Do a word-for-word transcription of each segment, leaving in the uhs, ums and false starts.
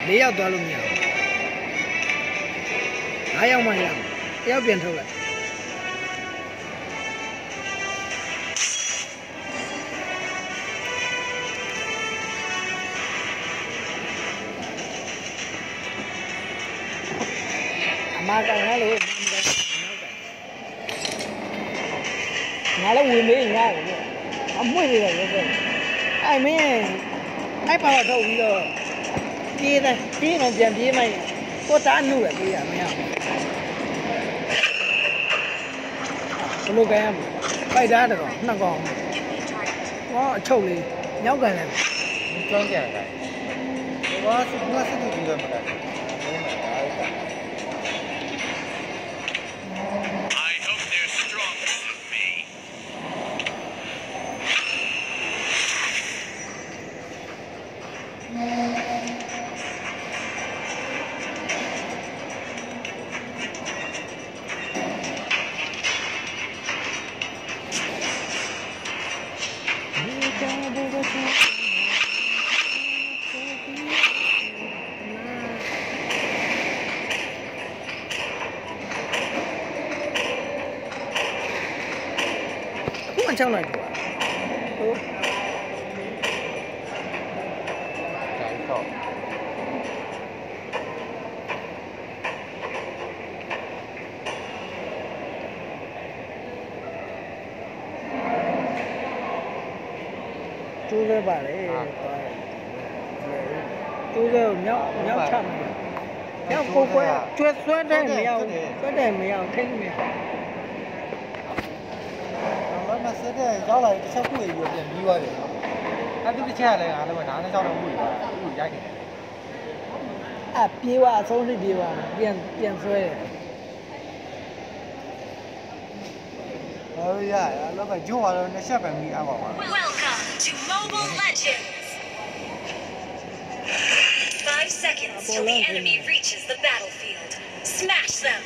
လေးယောက်သွားလို့မရဘူးငါးယောက်မှရမယ်တယောက်ပြန်ထုတ်လိုက်အမကန်ဟဲ့လို့ငါလည်းဝင်မေးရရတယ်အမွှေးရတယ်ရုပ်ပဲအဲ့မင်းအဲ့ပါတော့ထုတ်ပြီးတော့ပြေးတယ်ပြေးတော့ပြန်ပြေးမှကိုတားနှုတ်ရပြေးရမရဘူးဘလို့ကန်ရမလဲပိုက်သားတော့နှစ်ကောင်ဟောအချုပ်လေးညောက်ကန်လည်းကျောင်းကြတယ်ဘာစဘာစတူဒီရမလားချောင်းလိုက်တော့ဟုတ်တိုင်းတော့ကျိုးလဲပါလေကျိုးလဲမြောက်မြောက်ချမှာမြောက်ကိုကွဲကျွဲဆွဲတဲ့မရဘူးဆွဲတဲ့မရဘူးထိမရမစတဲ့ရောက်လာတစ်ချက်ခုရေပြီးပြန်ပြီးသွားတယ်အဲ့ဒီတစ်ချက်လည်းအားလုံးကဒါနဲ့ကြောက်တော့မှုတွေသူ့ရိုက်နေတယ်အပြေးသွားအဆုံးထိပြေးသွားပြန်ပြန်ဆွဲတယ်ဟောရရလောကဂျိုးကတော့နှစ်ချက်ပဲမိအားပါပါ Welcome to Mobile Legends. Five seconds till the enemy reaches the battlefield. Smash them.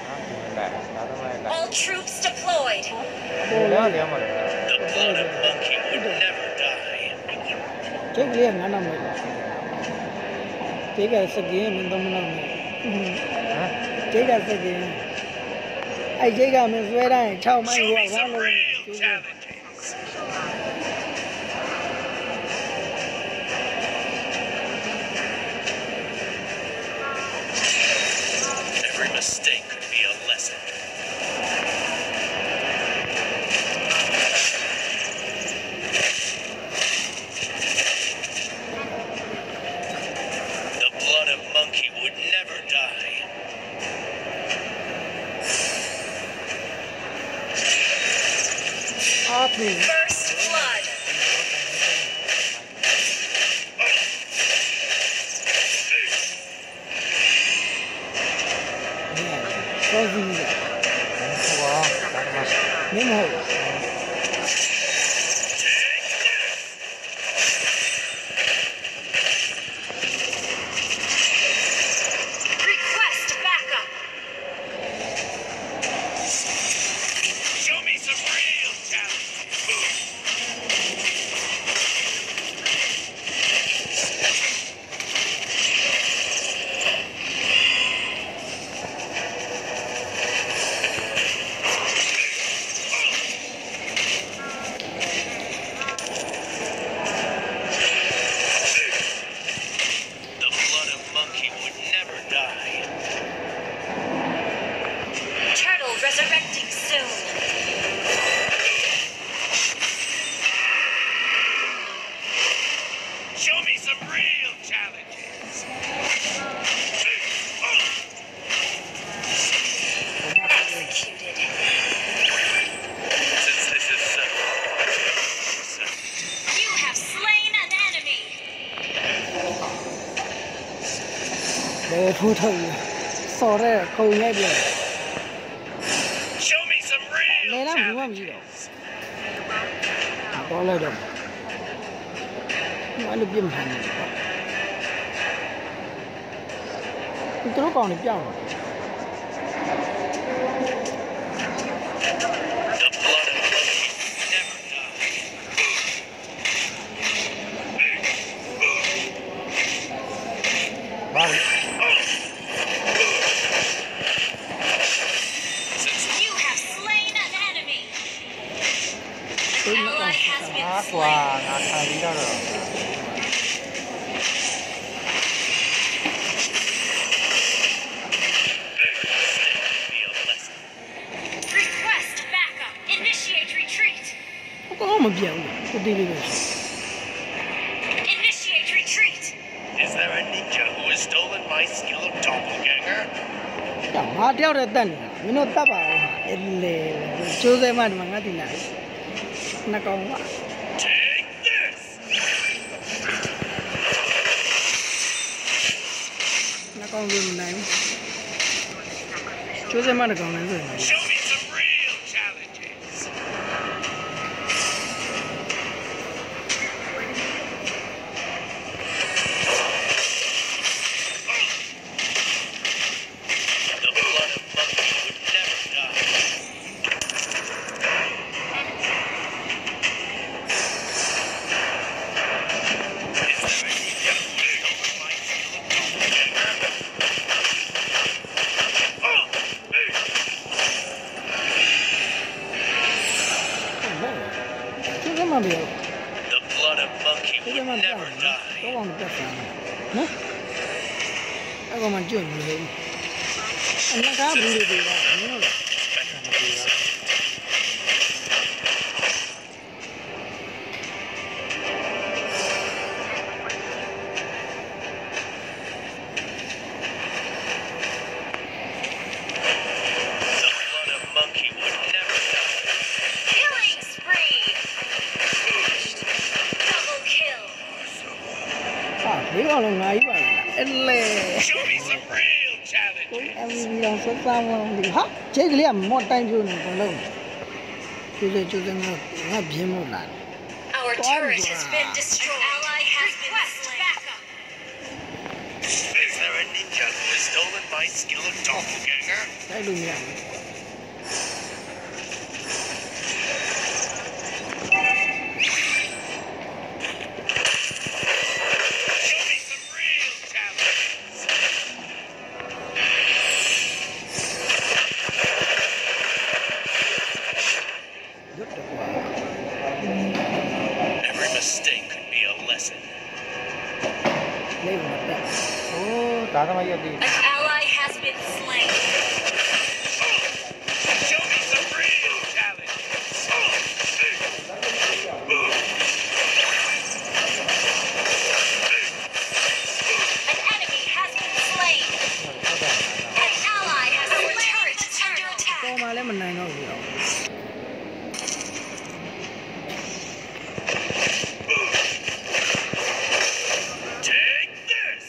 All troops deployed. The blood of monkey would never die. Check here, none of them. Take us again in the morning. Take us again. I take a miss where I tell my Every mistake could be a lesson. The blood of monkey would never die. First blood. Request backup. Show me some real talent. Turtle resurrecting soon. Show me some real challenges. Executed. Since this is so, so. You have slain an enemy. Show me some real challenges. Có lời đồng nói là viêm hành tôi còn được chưa Ba 拿看离到这儿。 Request backup. Initiate retreat. 我刚刚没变过，我对对对。 Initiate retreat. Is there a ninja who has stolen my skill of doppelganger? 呀，马吊在等你，没弄打吧？哎嘞，就在嘛，嘛我的来，那个话， Take this! 那个是来，就在嘛那个人是。 Show me some real challenges. The blood of monkey would never die. Is there a ninja who has stolen my skill of doppelganger? Oh! Hey! 就这么别， The blood of monkey 就 would 这么别， never 都 die. 往那边翻，喏，那个嘛就没有，那个不是对吧？没有了。 The blood of monkey would never die. Killing spree. Double kill. 啊，你讲了哪一把了？哎嘞， Show me some real 我 challenges. M V P 上十三万的，哈，这个脸没单就能光了，就是就是那那屏幕蓝。 Our turret has been destroyed. An ally has been slain. Is there a ninja who has stolen my skill of doppelganger? 在里面。 Show me some real challenges. Every mistake could be a lesson. 没有了。 哦，咋他妈也得？ An ally has been slain. Show me some real challenges. An enemy has been slain. An ally has been turret is under 高 attack. 马来么难弄的。 Take this.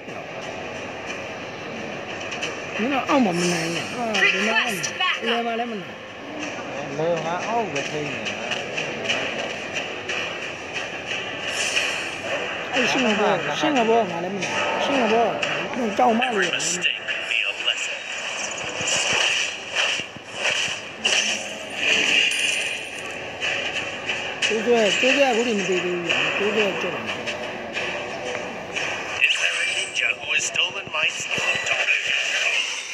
你那澳门么难呀？啊，你那来嘛来么难？ 来俺熬个可以呢。 哎，新加坡，新加坡嘛来么难？新加坡弄招马 Every 的。 mistake could be a lesson. 就在就在屋里面对对一样，就在这里。 Is there a ninja who has stolen my skill of doppelganger?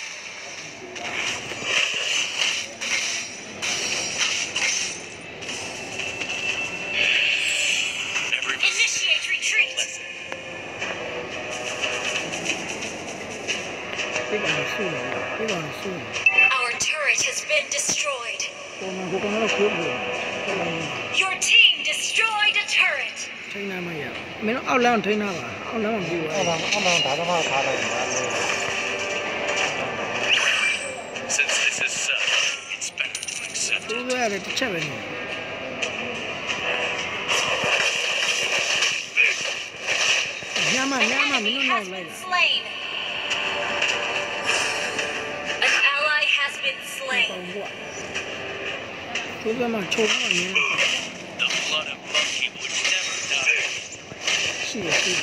Every Initiate retreat. lesson. 这个是输了，这个是输了。 Our turret has been destroyed. 我们我刚刚哭过，后来 Your team destroyed a turret. 推那么样，没弄奥朗推那吧，奥朗没有俺啊。 们俺们咋他妈他了？ Since this is so, it's better to accept 都 it. 在这这边呢。娘嘛 An 娘嘛，没 enemy 弄 has 那来 been 的。 slain. An ally has been 帮 slain. 我。就这么抽嘛，你 The blood of monkey would never die. 是也是。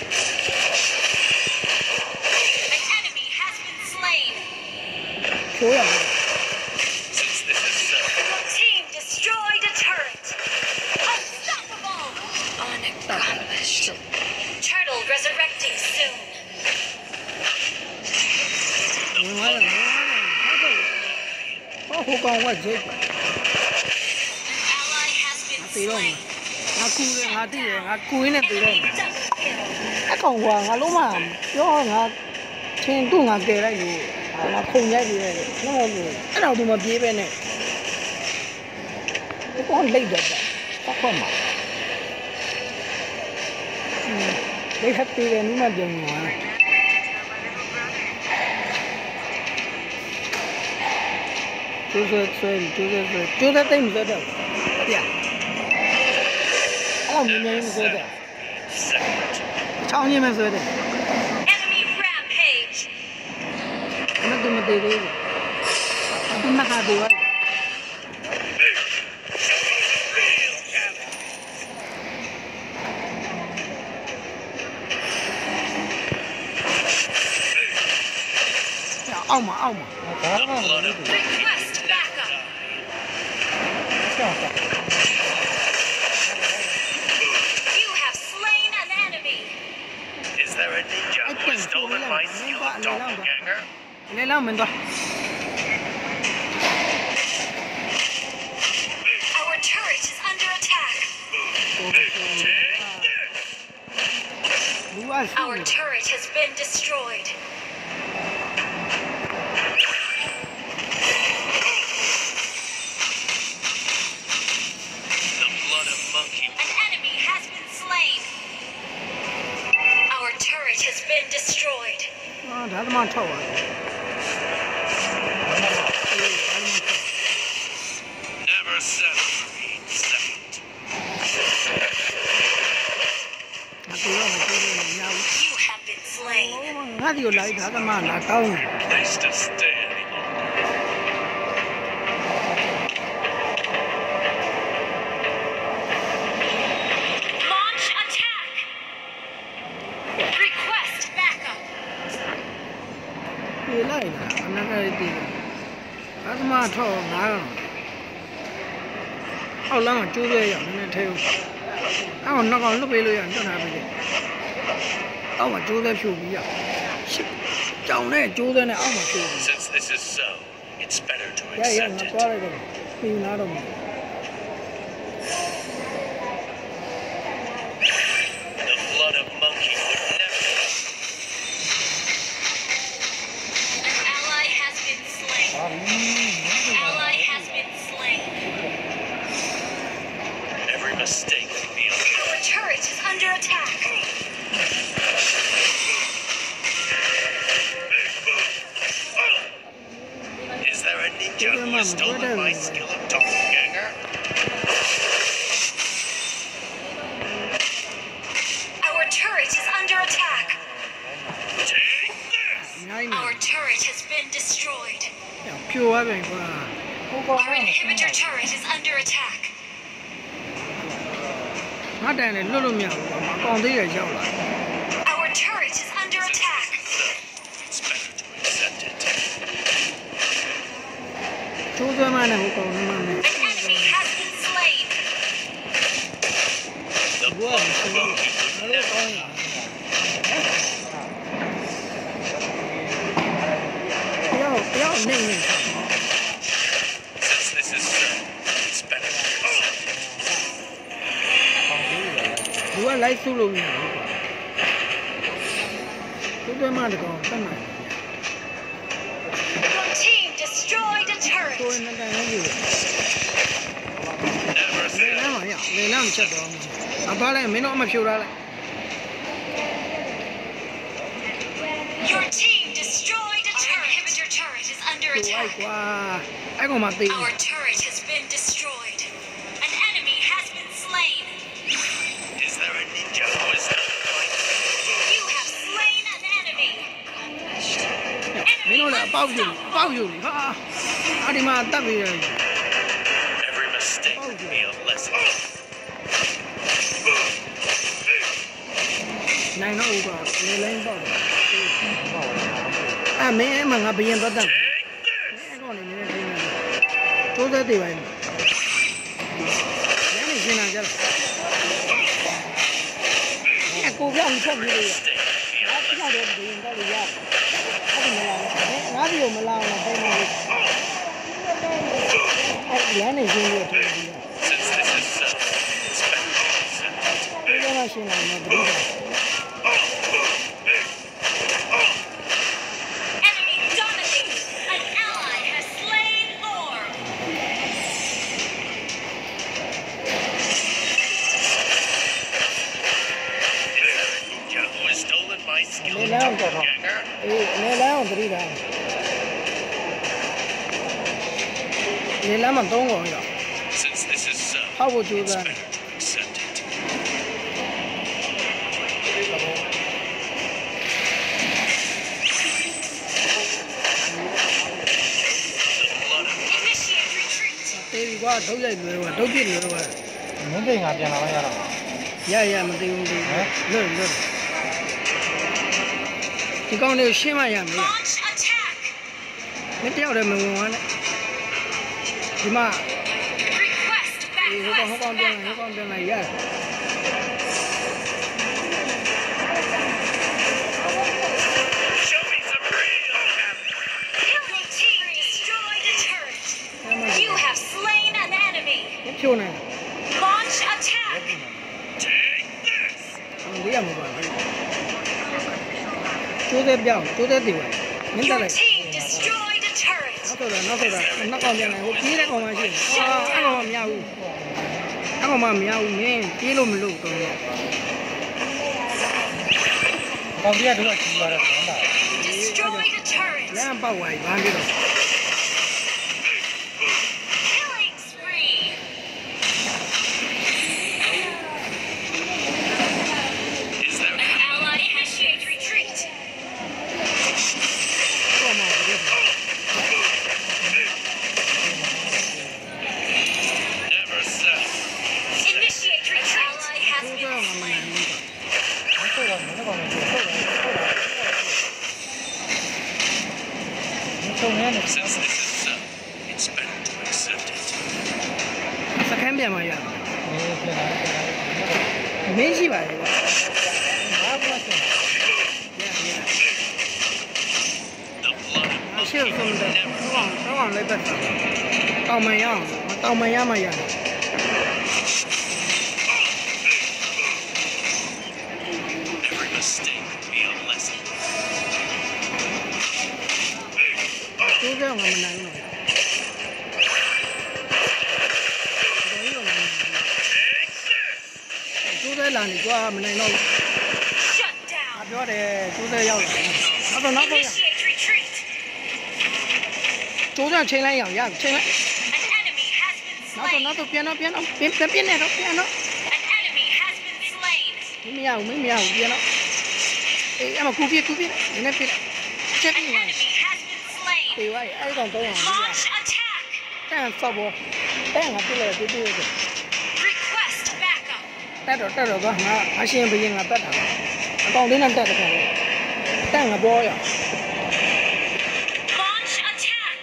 An enemy has been slain. 抽呀！ Since this is so, Your team destroyed a turret. Unstoppable. Unaccomplished. Turtle resurrecting soon. 我完了，我完了，他这，我后刚我这个， An ally has been 对了嘛， slain. 他ကူတယ်ငါသိတယ်ငါကူရင်းနဲ့တွေ့တယ်အကောင်ကွာငါလုံးမပြောငါချင်းသူ့ငါကယ်လိုက်လို့ငါခုန်ရိုက်ပြီးတယ်ဟုတ်ဟုတ်လို့အဲ့တော့သူမပြေးပဲနဲ့ဒီကောင်လိတ်တော့ပတ်ခွတ်မှာလိတ်ခတ်ပြီးတယ်နည်းမပြောင်းဘူးဟာကျိုးဆွဲဆွဲကျိုးဆွဲဆွဲကျိုးတဲ့တိတ်မဆွဲတော့ပြအဲ့လိုမြင်မြင်မဆွဲတော့ချောင်းချင်းမဆွဲတယ် Enemy rampage. မတူမသေးသေးဘူးအခုမှခါသေးပါအောက်မှာအောက်မှာဒါမှမဟုတ်ဘူး Request backup. ဆောက်တာ You have slain an enemy. Is there a ninja who has stolen my skill of doppelganger? လေလောက်မင်းတော့ Our turret is under attack. Our turret has been destroyed. The blood of monkey. An enemy has been slain. Our turret has been destroyed. အာဒါသမားထောက်ပါ Never settle for being second. ငါတို့ကမကြည့်လို့မရဘူး You have been slain. ငါဒီကိုလိုက်ဒါသမားလာတောင်းတယ် Place to stay any longer. Launch attack. Request backup. ပြေးလိုက်တာအနာကလေးတည်တယ်ဒါသမားထောက်ငါတော့အောက်လမ်းမှာကျိုးရဲရနည်းနည်းထဲဦးအောက်နောက်ကောင်လွတ်ပေးလို့ရတွတ်ထားပြီလေအောက်မှာကျိုးရဲဖြူပြီးရကြောင်နဲ့ကျိုးရဲနဲ့အောက်မှာဖြူပြီး Since this is so, it's better to ရရငါ accept သွား it. လိုက်တော့ပြီးနာတော့မှာ The blood of monkey would never. An ally has been slain. ဒါပြီး Ally has been slain. Every mistake would be a Our turret is under attack. Is there a ninja who has stolen my skill of doppelganger? Our turret is under attack. Take this! အများကြီး Our turret has been destroyed. ဖြူသွားပြီကွာဟိုကောင် Our inhibitor turret is under attack. ငါတန်လေလွတ်လို့မရဘူးကွာအကောင်သေးရရောက်လာ Our turret is under attack. It's better to accept it. ကျိုးသွဲမနဲ့ဟိုကောင်မှမင်း An enemy has been slain. The ဘော blood က of ဆို monkey ငါ would တို့ never. ကောင်းရတယောက်တယောက်နေနေ Since this is so, it's better to accept it. လူကလိုက်စုလို့မရဘူးကွာကျိုးသွဲမတကောင်တတ်နိုင် Your team destroyed a ကိုယ် turret. နဲ့တန်နေပြီ Never လေ settle. လမ်းမရလေလမ်းမချက်တော့အပါလိုက်မင်းတို့အမဖြူထားလိုက် Your team destroyed a turret. Our inhibitor turret is under ကျိုးလိုက် attack. ကွာအဲ့ကောင်မှသေး Our turret has been destroyed. An enemy has been slain. Is there a ninja who has stolen my You have slain an enemy. မင်းတို့လည်းအပေါက်ယူအပေါက်ယူလေဟာအဒီမှာတက်ပြီးတယ် Every mistake would be a lesson. နိုင်တော့ဦးကလေလိုင်းပေါက်တယ်အဲ့မင်းအဲ့မှာငါဘရင်သွားတတ် Take this! အဲ့ကောင်နေနေနေနေတိုးသက်သေးပါ့မလဲနေရှင်းလာကြလားအဲ့ကိုပြောင်းချက်ပြီးလို့ရ Mistake would be a ငါ lesson. ပြတော့ဘရင်တော့ရအဲ့ဒီမလာငါဒီကိုမလာအောင်ပုံနေအဲ့လမ်းနေရှင်းလို့ထိုးပြီး Since this is so, it's better to accept မရှိနိုင်ဘူးတတိယ Enemy dominated. An ally has slain Lord. Who has stolen my skill? Lê Lan. Doppelganger? အေးအနေလမ်းအောင်တတိယလေလမ်းမှာသုံးကောင်ရ Since this is so, ဟောက်ဖို့ကြိုး it's စား better to accept it. Initiate retreat. တေးပြီကွာဒုတ်ရိုက်လွယ်ကွာဒုတ်ပြစ်လွယ်ကွာမင်းတိန်ကပြန်လာမှရတော့မှာရရမသိဘူးဒီလွတ်လွတ်ဒီကောင်လေးရှင်းမရမယ် Launch attack. မင်းတယောက်တည်းမဝင်ဝမ်းနဲ့ဒီမှာ Request ဒီဟိုကောင်ဟိုကောင် backwest ပြန်ဟို backup. ကောင်ပြန်လိုက်ရ Show me some real damage. Your team destroyed a turret. You have slain an enemy. ဖြိုးနိုင် Launch attack. Take this. ဒီရမှာပါကျိုးတဲ့ပြောင်းကျိုးတဲ့တီဝဲမင်းတက် Your လိုက် team destroyed a turret. နောက်တော့နောက်တော့နောက်ကောင်ပြန်လိုက်ဟိုပြေးတဲ့ကောင်မှရှိတယ်အာအဲ့ကောင်မမရဘူးအဲ့ကောင်မမရဘူးမင်းပြေးလို့မလို့တော့ကောင်ပြတော့ကြီးရတော့ဆောင်းတာ Destroyed a turret. လမ်းပေါက်သွားပြီဘာဖြစ်တော့ Killing spree. Is there An ally initiate retreat. တော့မှာပြည့် never settle? Initiate retreat. Ally has ကျိုး been တော့မနိုင် slain. ဘူးဟုတ်တော့မင်းကောင်လည်းဟုတ်တယ်ဟုတ်တယ်မင်းချုံနေတယ် Since this is so, it's better to accept it. စခန်းပြန်มาရအေးပြန်လာပြန်လာမင်းရှိပါလေကွာဘာမှမဆက်ရရ The blood အ of ရှိဆုံးတယ်တော့တော့လိုက်ပတ်တောင်းမရအောင်တောင်းမရမှရတယ် every mistake will be a lesson. ကျိုးတော့မနိုင်ဘူးကျိုးတယ်လာနေကွာမနိုင်တော့ Shut အ down. ပြောတယ်ကျိုးတယ်ရောက်လာနောက်တော့နောက်တော့ Initiate retreat. ကျိုးတယ်ချိန်လိုက်အောင်ရချိန်လိုက် An enemy has been နောက်တော့ slain. နောက်တော့ပြန်တော့ပြန်တော့ပြန်ပြန်ပြနေတော့ပြန်တော့ An enemy has been slain. မရဘူးမရဘူးပြန်တော့အေးအမကူပြကူပြနည်းနည်းပြချက် An ပြနေ enemy has been slain. ပြေးဝိုင်းအဲ့ကောင်တော့အောင် Launch attack. တန်ဆော့ဘောတန်ကပြည့်လေပြည့်ပြည့် Request backup. တက်တော့တက်တော့ကငါအရှင်ဘရင်ကတက်တာအကောင်လေးနဲ့တက်တယ်ခင်ဗျတန်ကဘောရ Launch attack.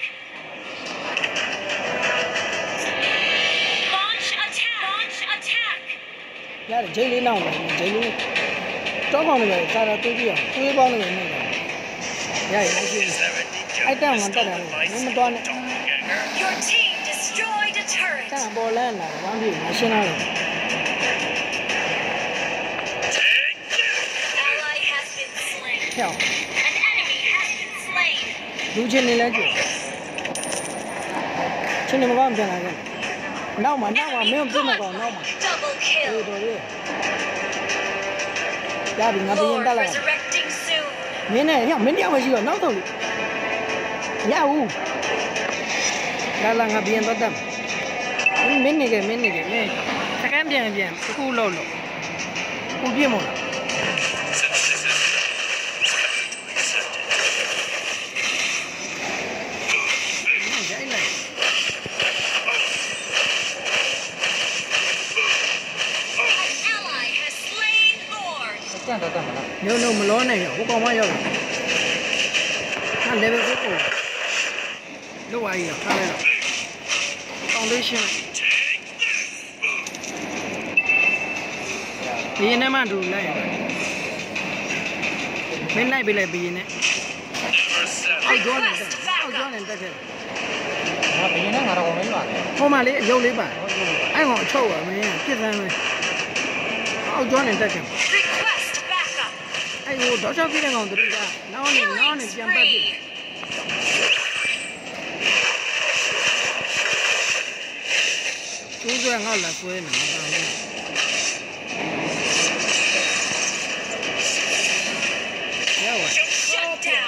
Launch attack. Launch attack. ရတယ်ဂျိန်းလေးနောက်တယ်ဂျိန်းလေးတောကောင်တွေပဲသာသာတွေးပြအောင်တွေးပေါင်းနေနေတယ်ရရလိုက်ရှိ Is there any I junk don't who has want that. stolen my I don't skill? want it. Doppelganger? Your team destroyed a turret. တန်ပေါ်လန်းလာဝမ်းပြေမရှင်းတော့ Take this. Ally has been slain. ဖြောင်း An enemy has been slain. လူချင်းနေလဲကြည့်ချင်းနေမကောင်းပြန်လာခဲ့နောက်မှာနောက်မှာမင်းပြမကောင်းနောက်မှာ Double အေး kill. တော်ရဲ့ရပြီငါပြင် Lord တက်လိုက် resurrecting soon. မင်းနဲ့ဟေ့မင်းတယောက်မရှိတော့နောက်ဆုံးရဘူးလာလာငါပြင်တော့တက်မင်းနေကမင်းနေကမင်းစကမ်းပြန်ပြန်အခုလို့လို့ကိုပြမို့လား Since this is so, it's better to accept it. ရိုက်လိုက် An ally has slain Lord. တန်တော့တန်မလား no no မလောနိုင်ဘူးဟိုကောင်မရောက်လာဟာ level ကိုကိုလောက်ဝါကြီးထားလိုက်တော့ foundation Take this. ဘီရင်နဲ့မှတူလိုက်မင်းလိုက်ပေးလိုက်ဘီရင်နဲ့ Never settle. အောက်ကျောင်းနဲ့တက်အောက်ကျောင်းနဲ့တက်ခဲ့ငါဘယ်နဲ့ငါတော့ဝင်ပါလေဟိုမှာလေရုပ်လေးပါဟုတ်ပြီအဲ့ကောင်အချုပ်ပါမင်းပြစ်စမ်းမယ်အောက်ကျောင်းနဲ့တက်တယ် Request backup. အဲ့ဟိုတော့ချောက်ပြတဲ့ကောင်တို့ကနောက်နဲ့နောက် Killing နဲ့ပြန်ပတ်ပြီ spree. ကျိုးဆွဲငါ့လာဆွဲနေမှာပါဘူး Shut down.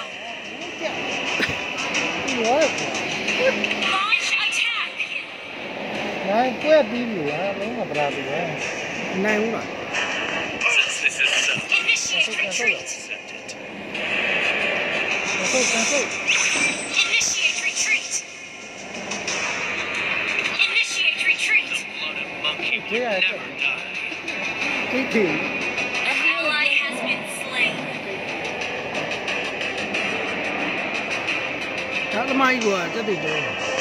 ရော Launch attack. နိုင်ကွက်ပြီးပြီဟာလုံးဝပရာပြီပဲနိုင်ဘူးလား Since this is so, Initiate retreat. accept it. ဟုတ်ကဲ့ဟုတ် Initiate retreat. Initiate retreat. The blood of monkey would Yeah, never die. တိတိ An ally has been slain. ဒါသမားကြီးကတက်တူတော့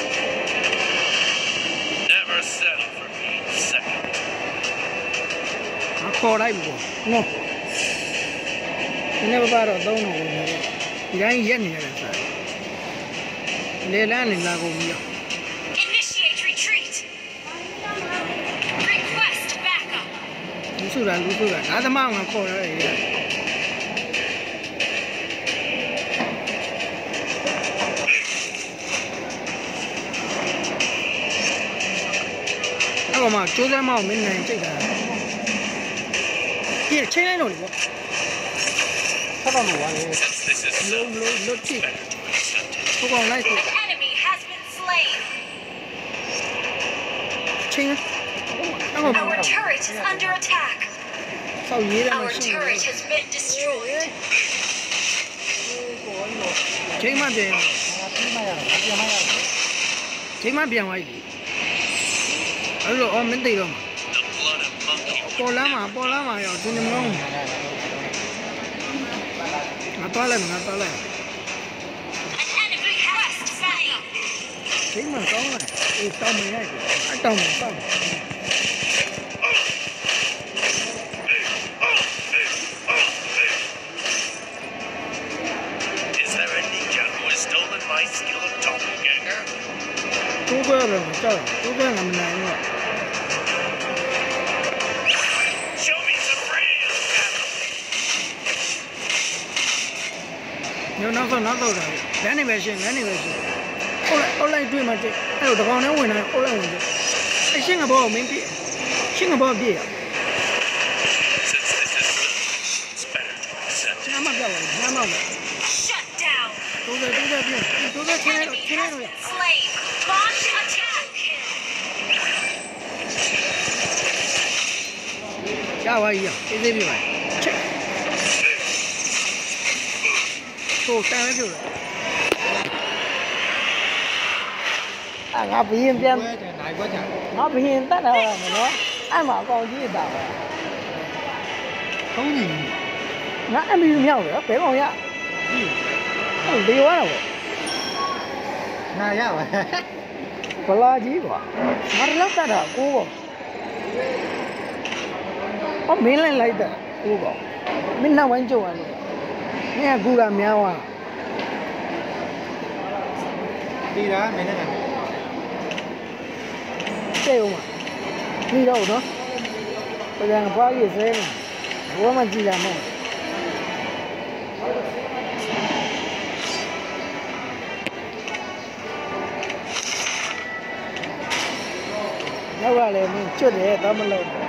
Never settle for being second. ငါခေါ်လိုက်ပြီပေါ့နော်ဒီနေ့ဘာတော့သုံးတော့ဝင်နေတယ်ဒီတိုင်းရက်နေရတယ်ဆိုလေလန်းနေလာကုန်ပြီ Initiate retreat. Request backup. လူစုတာလူစုတာဒါသမားကခေါ်ရတယ်အဲ့ကောင်မှကျိုးစမ်းမအောင်မင်းနိုင်ကြိတ်တာဒီချင်းလိုက်တော့လေပေါ့ဆက်တော့လို့ပါလေ Since this is so, လုံးလုံးလွတ်ကြည့် better to accept it. ဟိုကောင်လိုက်ဆို An enemy has been slain. ချင်းအဲ့ကောင် Our turret is under attack. ဆောက်ရေးတယ်မ Our ရှင်း turret has been destroyed. ချင်းမပြန်ငါပြီးမှရတာပြန်မှရတာချင်းမပြန်သွားပြီအဲ့လိုအော်မင်းသိတော့မှာ The blood of monkey ပေါ်လမ်းမှာပေါ်လမ်းမှာရောက်ဒီနေ့မလုံးငါသွားလိုက်ငါသွားလိုက် An enemy has slain. ချင်းမကောင်းလိုက်အေးတောင်းမရိုက်ဘူးအတောင်းမတောင်း Is there a ninja who has stolen my skill of doppelganger? တိုးခွဲတယ်မကြောက်တိုးခွဲငါမနိုင်ဘူး Show me some real talent. ညနောက်တော့နောက်တော့တယ်လမ်းနေပဲရှင်းလမ်းနေပဲရှင်းဟုတ်လိုက်ဟုတ်လိုက်တွေ့မှတဲ့အဲ့တော့တကောင်နဲ့ဝင်လာဟုတ်လိုက်ဝင်တယ်အဲ့ရှင်းကဘောမင်းပြရှင်းကဘောပြ Since this is so, it's better to accept နာ it. မပြောက်ပါနာမမ Shut down. တိုးတယ်တိုးတယ်ပြတိုးတယ်ချင်းလိုက် Enemy ချင်းလိုက် has တော့ been slain. Launch attack. ရပါကြီးအေးသေးပြပါချက်တိုးတန်ပဲပြောတယ်အာငါဘရင်ပြန်ကွက်တယ်နိုင်ကွက်တယ်ငါဘရင်တတ်တာပါမနော်အဲ့မှာအကောင်ကြီးတာပါသုံးနေပြီငါအမီမြောက်တယ်ဘယ်ကောင်ရဟုတ်လေဝါတော့နာရပါဘလာကြီးကွာငါလောက်တတ်တာကိုပေါ့ဟောမင်းလိုက်လိုက်တာကိုပေါ့မင်းနောက်ဝိုင်းကြုံရလို့မင်းကကူတာများသွားတီးတာမင်းနဲ့တဲ့ဦးမှာပြီးတော့နော်ပြန်ဖွားရေးစဲနေဘောမကြည့်လာမဟုတ်နောက်ကလည်းမင်းကျွတ်တယ်တော့မလုပ်ဘူး